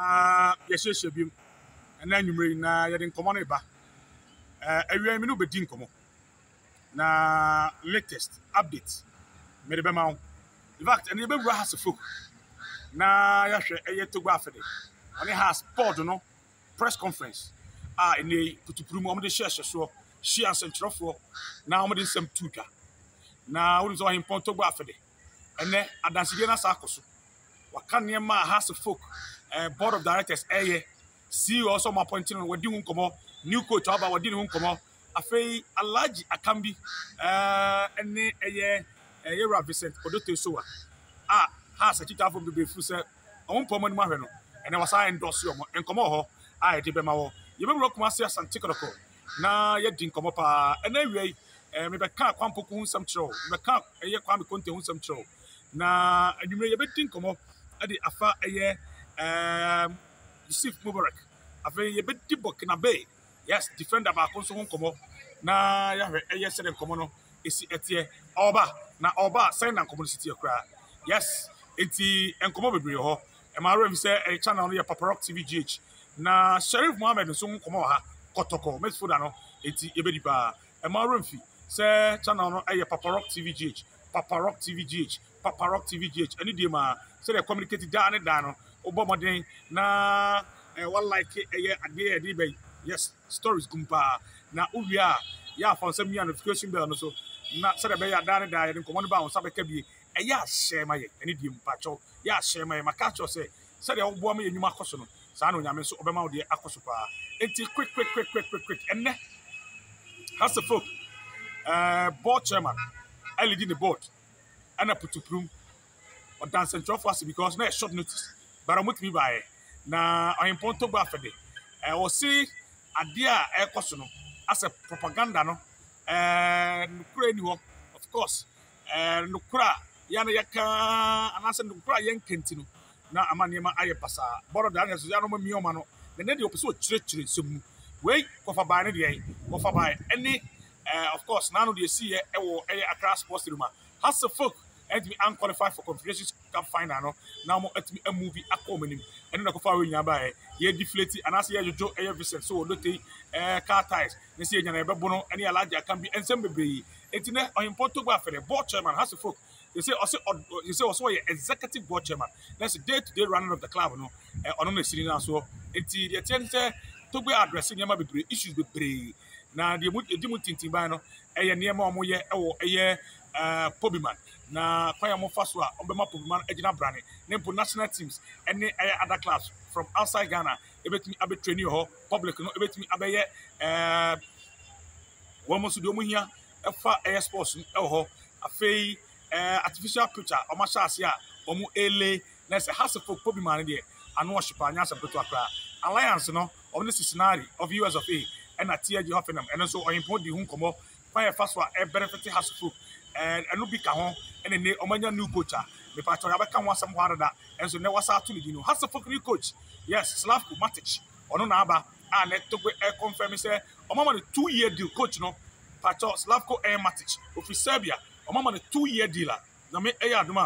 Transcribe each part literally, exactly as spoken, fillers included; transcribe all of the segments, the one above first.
Ah, yes, yes, yes. And then you bring na yadin common ba. Uh, every minute be din komo. Na latest updates. Me de be ma. In fact, and you be bra has folk. Na ya hwe eye Togbe afede. Oni has board no press conference. Ah, ene putupuru mo de share share so. Share sentrofo. Na mo de nsem tuka. Na wo so him pon Togbe afede. Ene adansidie na sa akoso. Waka niema has folk. Uh, board of directors eye C E O also my appointing on wadi hun komo new coach aba wadi hun komo afei Alhaji Akambi uh ene eye eye Defender.Sheriff ah ha sa kita from be fu se on pomo ni mahwe no ene wasa endorse yo en komo ho ah e de be ma wo ye be rokuma se asante Kotoko na ye din komo pa ene wi eh me be ka kwampo ku nsam chiro me ka eye kwame konte nsam chiro na adwumre ye be din komo ade afa eye um Yusuf Mubarik afei ye bedi Burkina Bay yes defender ba konso hon komo na ya hwe eye sere komo no esi etie oba na oba sign na komo city akra yes enti enkomo bebre ho e ma rem se e channel no ye Paparok T V G H na Sheriff Mohammed nso hon komo ha Kotoko mesfoda no enti ye bedi ba e ma rem fi se channel no eye Paparok T V G H Paparok T V G H Paparok T V G H ani die ma se de communicate da ne da no obomoden na eh one like eh ade ade be yes stories gumpa na uwia ya for some notification bell no so na se de be ya dane da ye nkomo no ba won sabeka bi eh ya share ma ye ani di mpacho ya share ma ye maka cho se se de obo ma yenyuma akoso no sa na onyame so obema wo de akoso pa enti quick quick quick quick quick quick enne has the folk uh board chairman I lead in the board and I put to prove or dance and trophy because na short notice but I'm with me by na I import Togbe afede I will see idea e koso no as a propaganda no eh nukura ni ho of course eh nukura ya na yaka anase nukura yen kenti no na amanema aye pasa boro da na so ya no mioma no na ne de opeso chire chire nsemu we kofa ba ne de kofa ba any eh of course na no de see e wo e Accra Sports Room has a folk and me unqualified for Confederation Cup final no now mo at me a movie akomanim and na kofa we nya ba e ye deflate and as ye jojo e Vincent so Odotei eh car tires na see nya na ebe bono ene Alhaji Akambi ensem bebre etine on Togbe afede board chairman has a folk they say also you say also executive board chairman that's the day to day running of the club no eh ono na siri na so enti the ten say Togbe addressing nyama bebre issues bebre na de mu de mu tintin ban no eh ye niema omo ye e wo eh uh Pobiman na kwaya mo faso a obema Pobiman agina brane nempo national teams any other clubs from outside Ghana ebetimi abe training ho public no ebetimi abeye eh womo so do mo hia efa air sports e ho afei eh artificial picture o ma sha ase a omo ele na se hasefo Pobiman de ano ohyepa anya sabeto akra alliance no of the scenario of U S of A and at T G Hoffenheim and also import the hun komo kwaya faso a benefit hasefo and anu bi ka ho ene ne omanya new coach me pa tora beka ho asem ho arada enso ne wasa atu ni no hasefo new coach yes Slavko Matic ono na aba a ne Togbe e confirm say omama the two year deal coach no pa to Slavko e Matic of Serbia omama the two year deal na me e aduma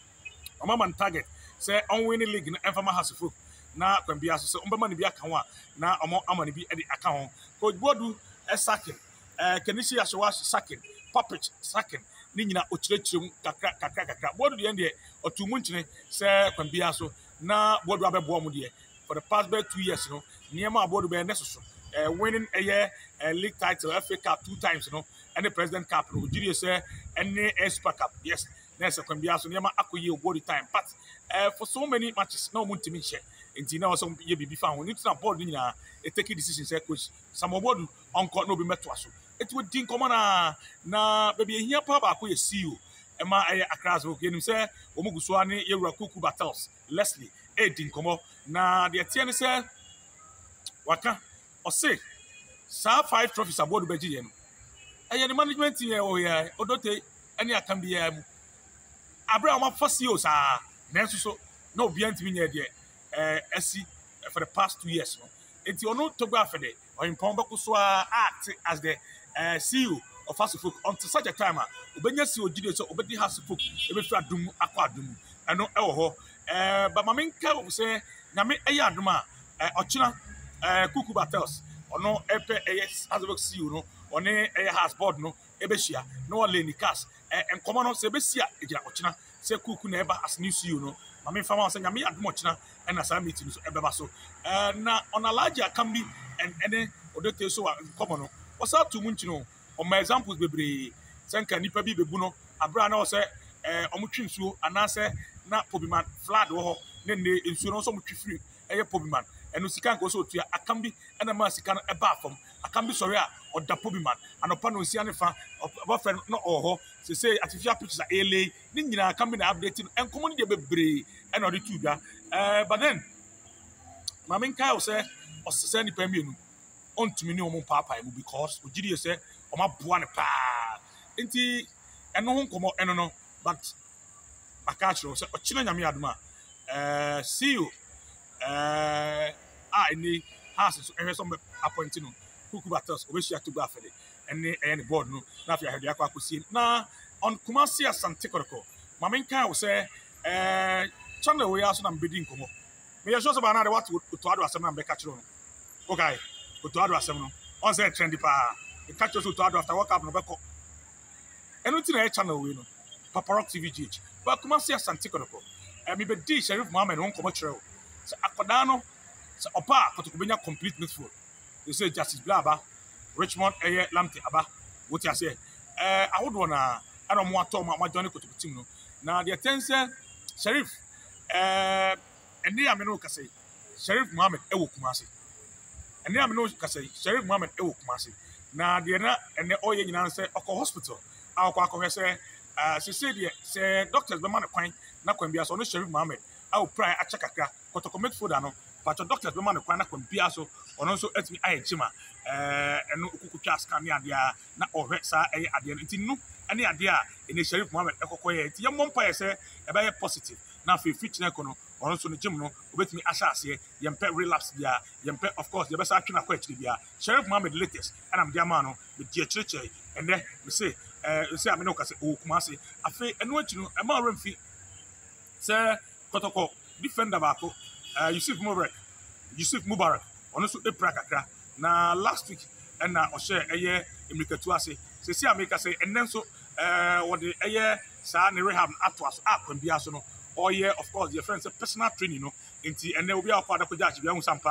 omama target say on winning league no enfama hasefo na kwambia so ombama ne bi aka ho a na omo amane bi e de aka ho coach Bodu e sakin eh Kenisi Ashawa sakin puppet sakin ni nyina ochirechirem kakra kakra kakra Bodu de ende otumu nchine se kwambia so na Bodu abebo mu de for the past by two years no niema Bodu be nesoso eh winning a year uh, league title F A Cup two times no and the President Cup no jiri say any Super Cup yes nessa kwambia so niema akoye Bodu time but uh, for so many matches no muntimi share enti na so ye bibi fa ho ni tuna board nyina e take decision say coach Sam Bodu onko no be meto aso it would din come na na baby here pa ba ko ye C E O e ma e Accra so ke nim say omuguso ani Yewura Kuku Battles Leslie e din komo na de tie ne say waka o say sa five trophies aboard be giye no e ye management here o ye Odotei ani Akambi ya mu abra o ma fa C E O sa na so so no bi antimi nya de eh esi for the past two years no enti ono Togbe afede o impomba ko so act as the uh, C E O of Hasefok until such a time obenya C E O gide so obedi Hasefok ebe fi adum akwa adum eno e wo ho eh but maminka say nyame eya adoma eh ochina eh kuku battles ono epe es azobek see you no one eh has board no ebehia no ole ni cast eh enkomo no se besia egira ochina se kuku na eba as new see you no mame fama say nyame adoma ochina and as meeting so ebeba so eh na on alaji Akambi and ene Odotei so enkomo no wasa to munchi no on my examples bebre senka nipa bi bebu no abra na o se eh omutwi nsuo anase na pobiman flood wo ho ne ne nsuo no so mutwi free eye pobiman eno sika nko so otua Akambi ena ma sika no eba fam Akambi sorry a oda pobiman anopa no nsia ne fa boyfriend no oho se say artificial pictures are ele ni nyina Akambi na update enkomo ne de bebre ena odi tuga eh but then mamen kai o se o se ni pa mienu ontumi ni omo papa mu because ogiri se o ma boa ne pa enti eno ho nkomo eno no but makachiro se ochina nyame aduma eh see you eh ah ni has so ehwe some appointing no kuku battles obeshia to go afede ene eh ne board no na afia hede akwa akosie na on Kumasi Asante Kotoko mamenka wo se eh channel we aso na mbedi nkomo me ye so so ba na de what to ado asem na mbekachiro no okay to ado asem no on say trendy pa e catch us to ado after work up no beko eno ti na channel we no Paparock T V G H but Kumasi Asante Kotoko eh me be di Sheriff Mohammed won komo kire o se akoda no se opa Kotoko benya complete midfield they say Justice Blaba Richmond eye Lamte aba what you say eh ahodo na ana mo ato ma ma join Kotoko team no na the attention Sheriff eh eni ameno ka say Sheriff Mohammed e wo Kumasi eni ameno ka say Sheriff Mohammed e wo Kumasi na the na ene oye nyina say okọ hospital akọ akọ say Uh, se say the say doctors be man kwan na kwan bia so no Sheriff Mohammed a o pray a chakakra Kotoko midfield ano but doctors be man kwan na kwan bia so ono so etimi aye chima eh eno okukutwa scan ne ade a na ohwe sa eye ade no nti nu ene ade a ene Sheriff Mohammed ekokoye nti ye mompa ye say e be positive na fe fit na kono ono so no gym no obetimi asha ase ye mpe relapse bia ye mpe of course ye be sa twena kwa akiri bia Sheriff Mohammed latest and am dia man no be die chirechire and then we say eh say ameno ka say o Kumasi afi eno achi no e ma remfi say Kotoko defender ba ko eh Yusuf Mubarik Yusuf Mubarik ono so e pra kakra na last week and na o share eye emikatu ase say say ameka say enen so eh wo de eye sa ne rehab ato aso akwan bia so no or yeah, of course, your friends say personal training, no. Inti and there will be our father could judge. We have some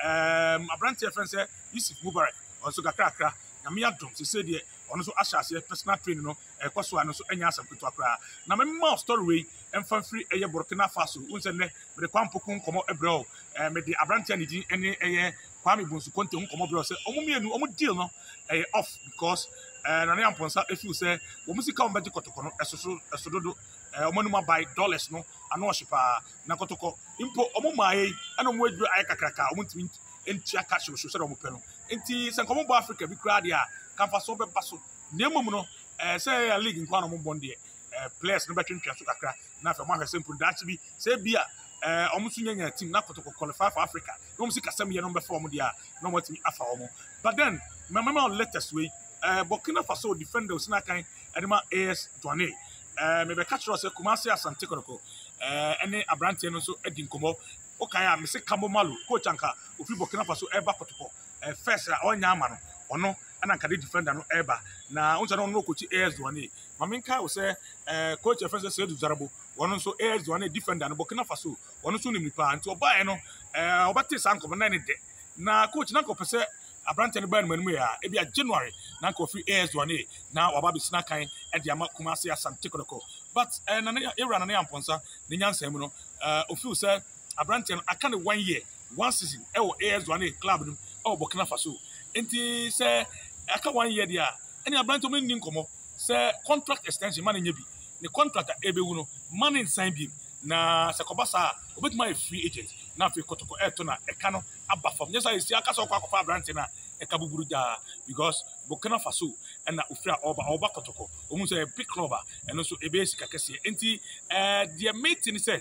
um a brand friend say Yusuf Mubarak also got cracker. Namia drums. He said, also Asha say personal training, no. A course one also any answer to crack. Now, my mouth story and from free a Burkina Faso. Unsende, but the Quampocum come out a bro. And the Abrantianity any a Kwame Bunsu Conte come over. Say, oh, me and deal no off because and I am ponsa if you say, we must come back to Kotoko, as so as to do. Uh, omanuma buy dollars no ano shipa na Kotoko impo omuma e ana mo aduru ayaka kraka omuntimi entia cash so so omo pe no enti se nkomo bo Africa bi kra dia kamfa so be baso nemum no eh say a league nkwa no mo bonde eh players no betwentwa so kakra na fa mo ahwese mpo dachi bi say bia eh omo so nyanya team na Kotoko qualify for Africa no mo sika sam ye no be for omo dia no mo timi afa omo but then my mama latest way eh Burkina Faso defender usina kan edema A S Douane eh me be catch us Kumasi Asante Kotoko eh ene abrante no so edi nkomo o kan a me se Kambo Malu coach anka ofi Burkina Faso eba Kotoko eh first a onya ama no ono ana nka defender no eba na unsa no no coach A S Douane maminka wo se eh coach first say do Zarabo ono so A S Douane defender no Burkina Faso ono so ni pa anti oba e no eh obate san nkomo na ne de na coach na nko pese abrante no ban manu ya e bia January na nko fi A S Douane na waba bi sina kan e dia Kumasi Asante Kotoko but eh na era na na amponsa ne nyansa mu no eh ofi say abrante no aka ne one year one season e wo A S Douane club no e Burkina Faso enti say aka one year dia eni abrante mo ni nkomo say contract extension man nya bi ne contract e be wu no man nsan bi na sekobasa obetuma a free agent na fi Kotoko e to na e ka no aba fam nyesa esi aka so kwa kwa abrante na e ka buburu ja because Burkina Faso and na ofra oba oba Kotoko omu say big club and also e be esi kakese enti eh the meeting say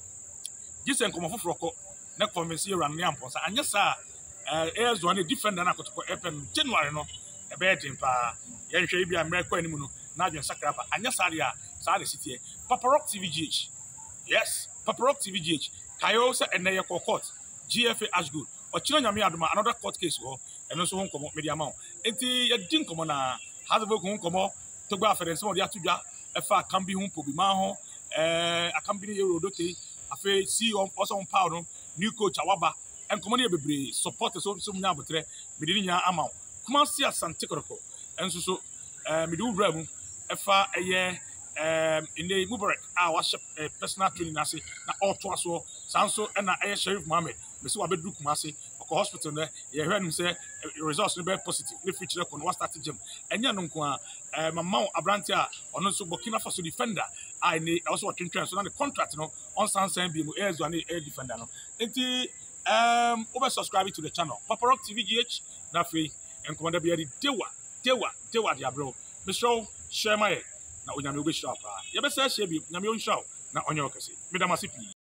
gisen komo foforo ko na convince you ran ne amponsa anya sa eh A S Douane defender na Kotoko e pen January no e be dem pa ye hwe e bia America animu no na adwen sakraba anya sa dia sa de sitie Paparock T V G H yes Paparock T V G H Kayo say ene ye court G F A Ashgood ochino nyame adoma another court case ho eno so ho nkomo media ma enti ye din nkomo na hazo ko nkomo Togbe afedence mo dia tudwa efa Akambi hu po bi ma ho eh Akambi.Odotei.New afi C E O also on power no new coach awaba nkomo ne bebre support so so nya abotre mede nya ama kuma si asante koroko enso so eh mede wura mu efa eye um in the Mubarik ah was personal training ase na all to aso sanso na eye Sheriff Mohammed me se wa bedu kumase oko hospital na ye hwe nim say results no be positive ne feature ko no start gym enya no nko a mama abranti a ono so Burkina Faso defender I ne also twentwen so na the contract no on sansan bi mu ezo na e defender no enti um over subscribe to the channel Papa Rock T V G H na free en komanda bi ya dewa dewa dewa dia bro me show share my na onyame obehira pa ye be say hye bi nyame onhwa na onye okese medamase pi